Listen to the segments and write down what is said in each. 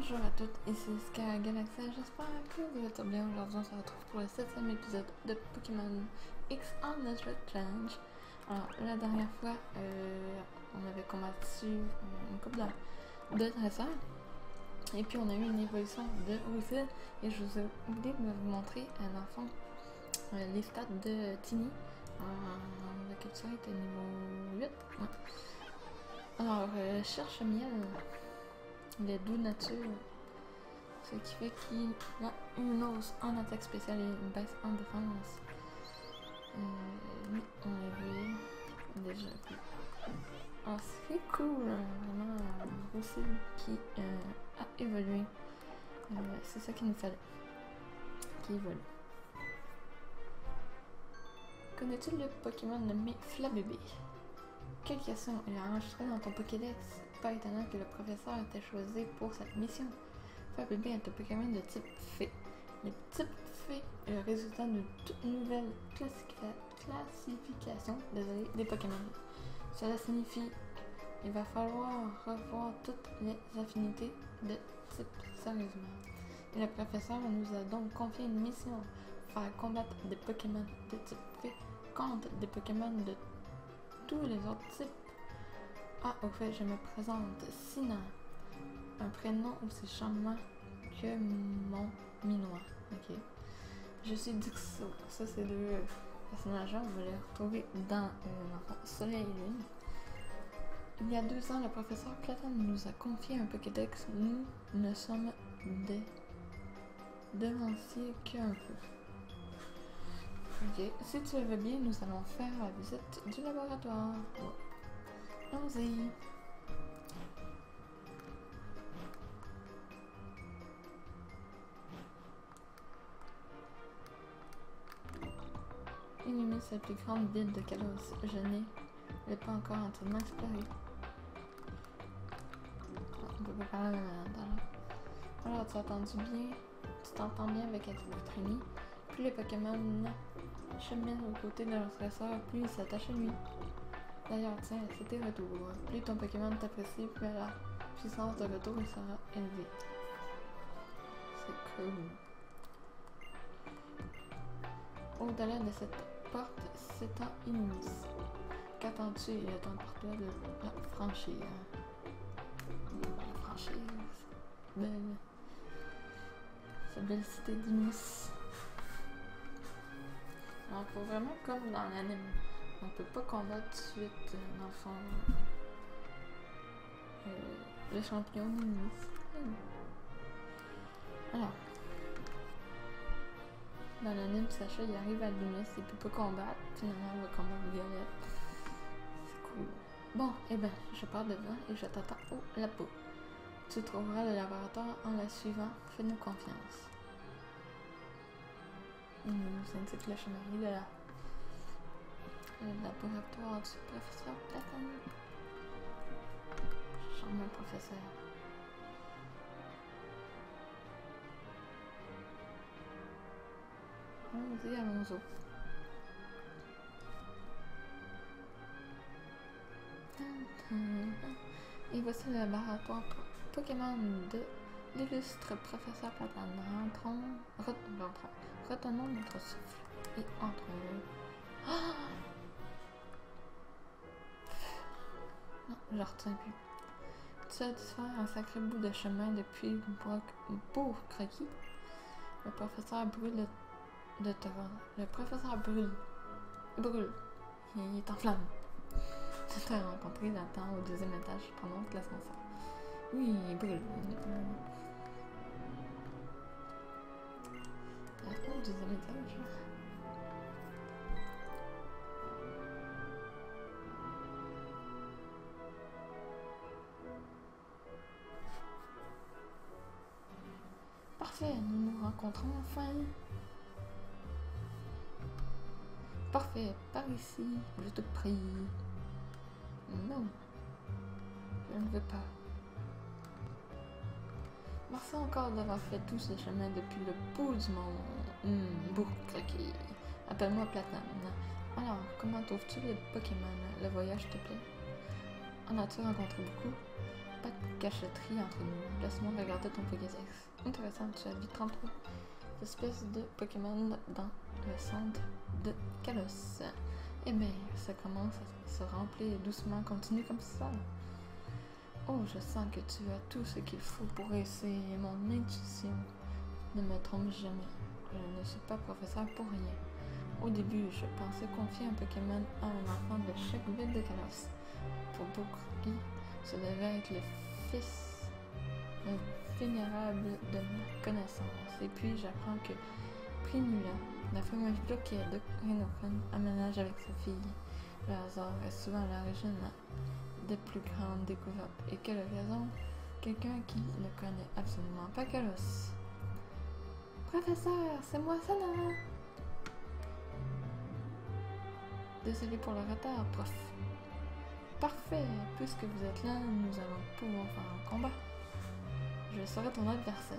Bonjour à toutes, ici Sky Galaxy, j'espère que vous êtes bien. Aujourd'hui on se retrouve pour le 7e épisode de Pokémon X Unlimited Challenge. Alors la dernière fois, on avait combattu une couple de dresseurs et puis on a eu une évolution de Russell et je vous ai oublié de vous montrer dans le fond les stats de Tini. La capture était niveau 8. Ouais. Alors cherche miel. Il est doux nature, ce qui fait qu'il a une hausse en attaque spéciale et une baisse en défense. Lui, on l'a vu déjà. Ah, c'est cool, vraiment, aussi qui a évolué. C'est ça qu'il nous fallait, qui évolue. Connais-tu le Pokémon nommé Flabébé? Quelle question il a enregistré dans ton Pokédex? Pas étonnant que le professeur ait été choisi pour cette mission. Flabébé est un Pokémon de type Fée. Le type Fée est le résultat d'une toute nouvelle classification des Pokémon. Cela signifie qu'il va falloir revoir toutes les affinités de type sérieusement. Et le professeur nous a donc confié une mission: faire combattre des Pokémon de type Fée contre des Pokémon de tous les autres types. Ah, au fait, je me présente, Sina. Un prénom aussi charmant que mon minois. Ok. Je suis Dixo. Ça, c'est deux personnages-là. On va les retrouver dans Soleil et Lune. Il y a 2 ans, le professeur Platane nous a confié un Pokédex. Nous ne sommes des devanciers qu'un peu. Ok, si tu le veux bien, nous allons faire la visite du laboratoire. Allons-y. Illumine cette plus grande ville de Kalos. Je n'ai pas encore entièrement exploré. On peut pas parler dans alors, tu t'entends bien avec Antibutrimi. Plus les Pokémon cheminent aux côtés de leur stresseur, plus ils s'attachent à lui. D'ailleurs, tiens, c'est tes retours. Plus ton Pokémon t'apprécie, plus la puissance de retour sera élevée. C'est cool. Au-delà de cette porte s'étend Innis. Qu'attends-tu? Il est temps pour toi de la franchir. La franchir, c'est belle. Cette belle cité d'Innis. Alors, faut vraiment comme dans l'anime. On peut pas combattre tout de suite, dans le fond, le champion d'Innis. Alors, dans l'anime, Sacha, il arrive à Lumis, il peut pas combattre. Finalement, il va combattre Violette. C'est cool. Bon, eh ben, je pars devant et je t'attends au labo. Tu trouveras le laboratoire en la suivant. Fais-nous confiance. Il nous indique le chemin de le laboratoire du professeur Platane. Charmant professeur. Allons-y, allons-y. Et voici le laboratoire Pokémon de l'illustre professeur Platane. Retenons notre souffle et entrons. Ah! Non, je retiens plus. Tu as dû faire un sacré bout de chemin depuis le beau croquis. Le professeur brûle de te voir. Le professeur brûle. Il est en flamme. Tu t'es rencontré Nathan au 2e étage pendant l'ascenseur. Oui, il brûle. Au 2e étage. Parfait, nous nous rencontrons enfin. Parfait, par ici, je te prie. Non, je ne veux pas. Merci encore d'avoir fait tout ce chemin depuis le bout du monde. Bourg-craqué. Appelle-moi Platane. Alors, comment trouves-tu les Pokémon? Le voyage te plaît? En as-tu rencontré beaucoup? Pas de cachotterie entre nous. Laisse-moi regarder ton Pokédex. Intéressant, tu as vu 33 espèces de Pokémon dans le centre de Kalos. Eh bien, ça commence à se remplir doucement. Continue comme ça. Oh, je sens que tu as tout ce qu'il faut pour réussir. Mon intuition ne me trompe jamais. Je ne suis pas professeur pour rien. Au début, je pensais confier un Pokémon à un enfant de chaque ville de Kalos. Pour beaucoup, ce devait être le fils vénérable de ma connaissance. Et puis, j'apprends que Primula, la fameuse bloquée de Renokon, aménage avec sa fille. Le hasard est souvent à l'origine des plus grandes découvertes. Et quelle raison? Quelqu'un qui ne connaît absolument pas Kalos. Professeur, c'est moi, Sana! Désolé pour le retard, prof. Parfait, puisque vous êtes là, nous allons pouvoir faire un combat. Je serai ton adversaire.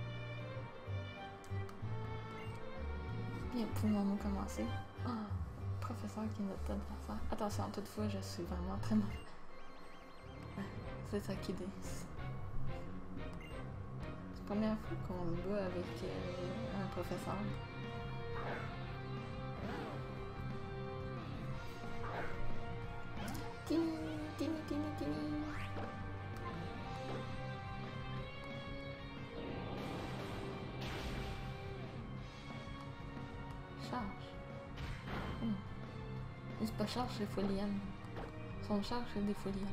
Bien, pouvons-nous commencer? Ah, professeur qui est notre adversaire. Attention, toutefois, je suis vraiment très mauvais. C'est ça qui dit. C'est la première fois qu'on se bat avec un professeur. Tini, tini, tini, tini. Charge. C'est pas charge, c'est Foliane. Son charge, c'est des Folianes.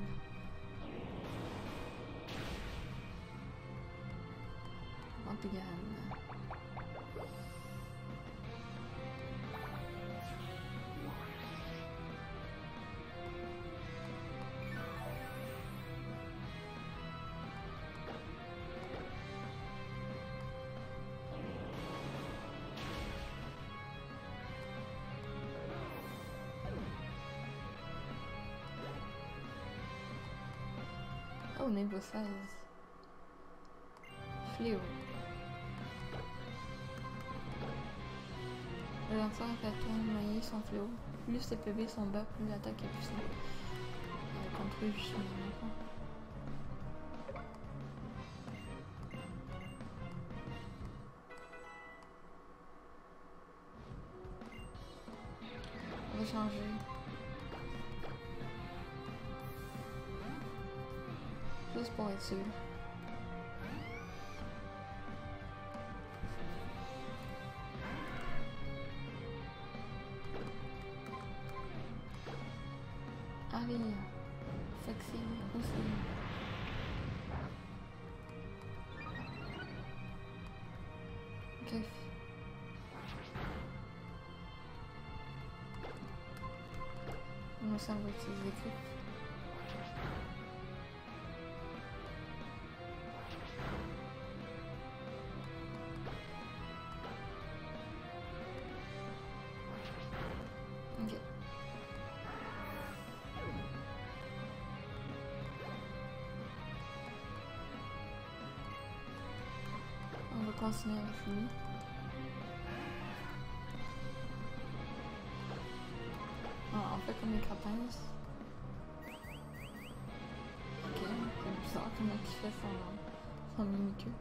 Ampigane. Oh, niveau 16. Fléau. Le lanceur fait tournoyer son fléau. Plus ses PV sont bas, plus l'attaque est puissante. Contre eux, je suis on va changer. Juste pour être sûr. Allez, sexy aussi. Griffe. On s'en va utiliser griffe. Ok. On va continuer avec lui. Ah, on fait comme les crapins. Ok, c'est bizarre comment il fait son mini-queue.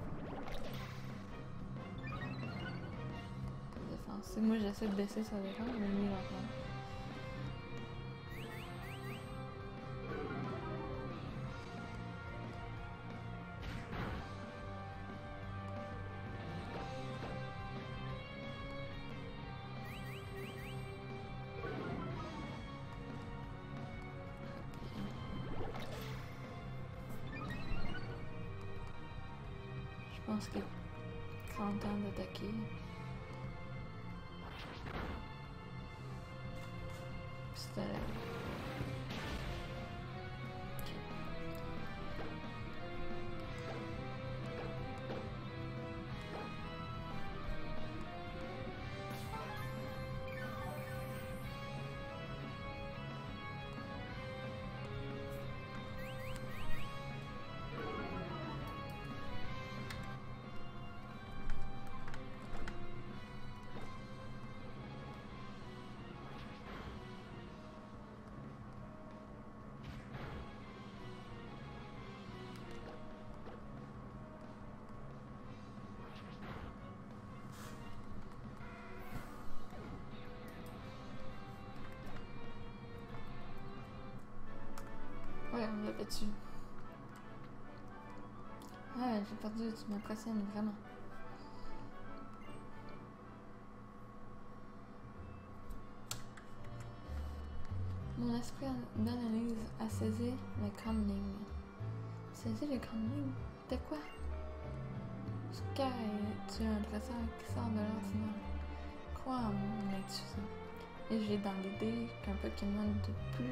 Défense. Moi j'essaie de baisser sa défense, mais lui lentement. Je pense qu'il est grand temps d'attaquer. Pistolet. fais-tu? Ah, j'ai perdu, tu m'impressionnes vraiment. Mon esprit d'analyse a saisi les grandes lignes. Saisi les grandes lignes? De quoi? Sky, tu es un dresseur qui sort de l'ordinaire. Crois en mon intuition. Et j'ai dans l'idée qu'un Pokémon de plus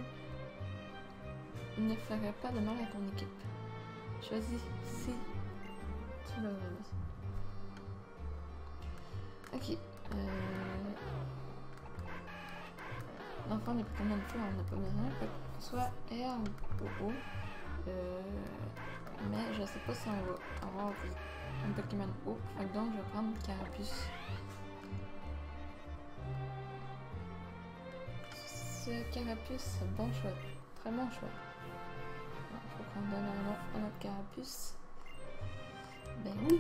ne ferait pas de mal à ton équipe. Choisis si tu le veux. Ok. L'enfant des Pokémon de feu, on n'a pas besoin. Soit R ou O. Mais je sais pas si on va avoir un Pokémon O. Fait donc je vais prendre Carapuce. Ce Carapuce, bon choix. Très bon choix. Il faut qu'on donne un nom à notre Carapuce. Ben oui.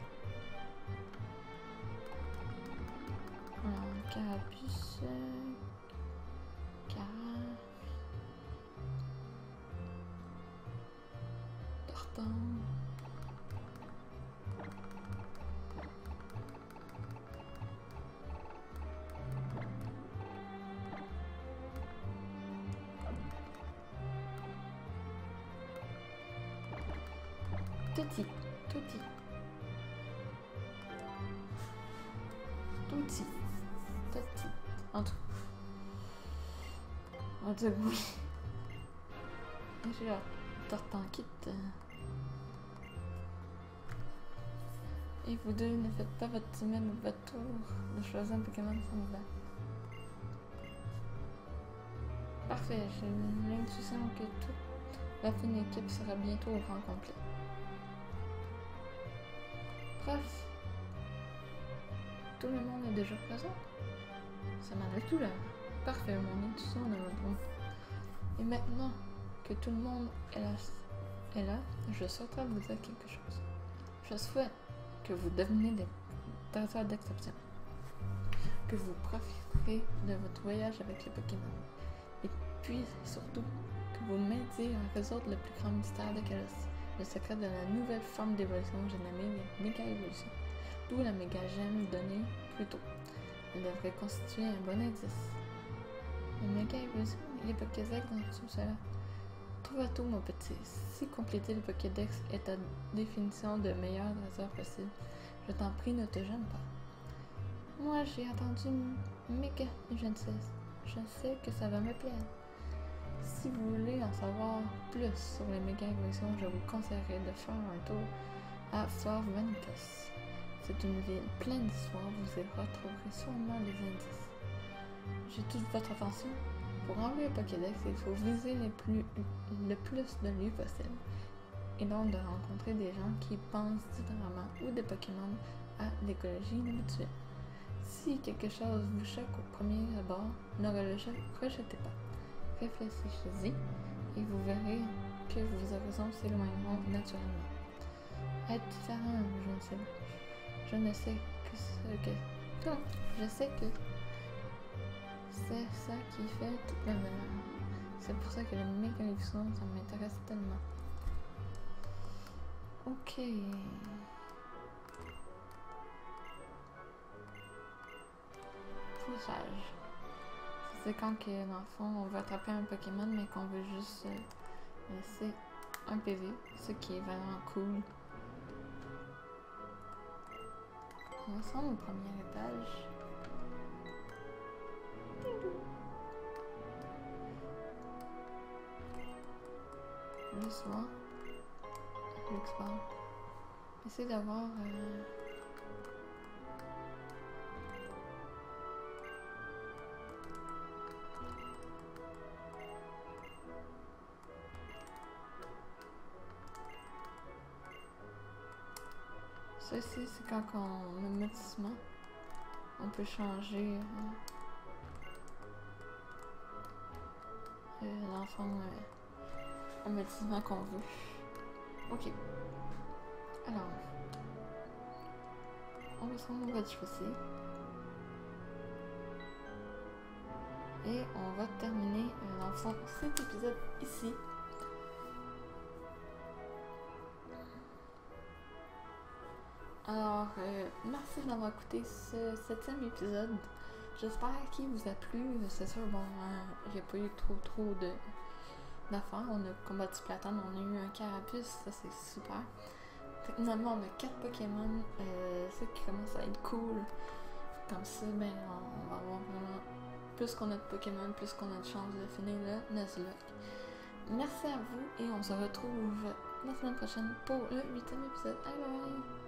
Alors, Carapuce. Tartan. Tutti. En tout. Oui. J'ai la Tartan kit. Et vous deux ne faites pas votre semaine ou votre tour de choisir un Pokémon semblant. Parfait, j'ai l'intuition que toute la fine équipe sera bientôt au rang complet. Prof, tout le monde est déjà présent? Ça m'enlève tout là. Parfait, mon intuition ne me trompe. Et maintenant que tout le monde est là, je souhaiterais vous dire quelque chose. Je souhaite que vous deveniez des dresseurs d'exception. Que vous profiterez de votre voyage avec les Pokémon. Et puis, surtout, que vous m'aidiez à résoudre le plus grand mystère de Kalos, le secret de la nouvelle forme d'évolution que j'ai nommée les méga-évolutions. D'où la méga-gemme donnée plus tôt. Elle devrait constituer un bon indice. Les méga-évolutions et les Pokédex dans tout cela. Trouve à tout, mon petit. Si compléter le Pokédex est ta définition de meilleur dresseur possible, je t'en prie, ne te gêne pas. Moi, j'ai attendu méga jeunesse. Je sais que ça va me plaire. Si vous voulez en savoir plus sur les méga-évolutions, je vous conseillerais de faire un tour à Fort Vanitas. C'est une ville pleine d'histoires, vous y retrouverez sûrement des indices. J'ai toute votre attention. Pour enlever le Pokédex, il faut viser le plus de lieux possible. Et donc de rencontrer des gens qui pensent différemment ou des Pokémon à l'écologie mutuelle. Si quelque chose vous choque au premier abord, ne le rejetez pas. Réfléchissez-y et vous verrez que vos horizons s'éloigneront naturellement. Être différent, je ne sais que je sais que c'est ça qui fait toute la valeur. C'est pour ça que les méga-évolutions, ça m'intéresse tellement. Ok. Fauchage. C'est quand que, dans le fond, on veut attraper un Pokémon, mais qu'on veut juste laisser un PV, ce qui est vraiment cool. On va descendre au premier étage. Le soir, l'export. Essayer d'avoir ceci, c'est quand on a métissement, on peut changer l'enfant un métissement qu'on veut. Ok. Alors, on va prendre le rez-de-chaussée. Et on va terminer dans le fond cet épisode ici. Alors, merci d'avoir écouté ce 7e épisode. J'espère qu'il vous a plu. C'est sûr, bon, il n'y a pas eu trop d'affaires. On a combattu Platane, on a eu un carapuce, ça c'est super. Finalement, on a 4 Pokémon, ça qui commence à être cool. Comme ça, ben, on va avoir vraiment. Plus qu'on a de Pokémon, plus qu'on a de chance de finir le Nuzlocke. Merci à vous et on se retrouve la semaine prochaine pour le 8e épisode. Bye bye!